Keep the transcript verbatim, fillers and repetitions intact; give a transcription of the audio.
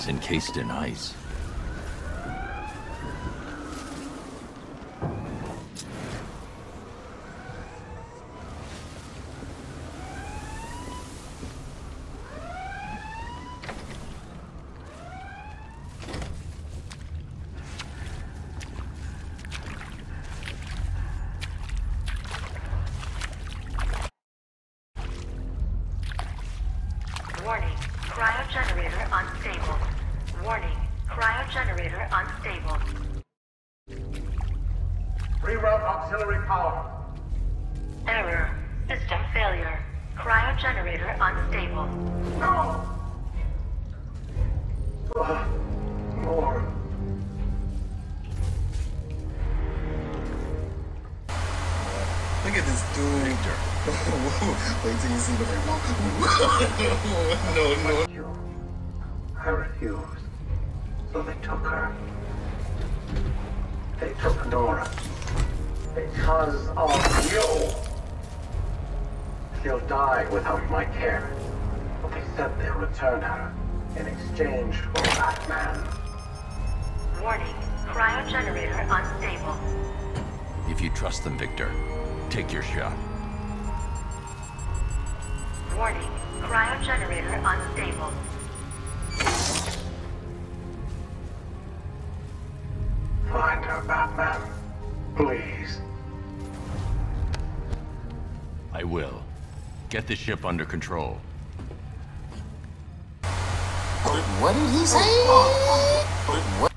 It's encased in ice. Warning, cryogenerator unstable. Warning, cryogenerator unstable. Reroute auxiliary power. Error, system failure. Cryogenerator unstable. No! Uh, more. Look at this dude. Victor. Wait till you see the no, no. You. I refused. So they took her. They took Nora. Because of you. She'll die without my care. But they said they'll return her in exchange for that man. Warning, cryogenerator unstable. If you trust them, Victor, take your shot. Warning, cryogenerator unstable. Find her, Batman. Please. I will. Get the ship under control. What did he say? What?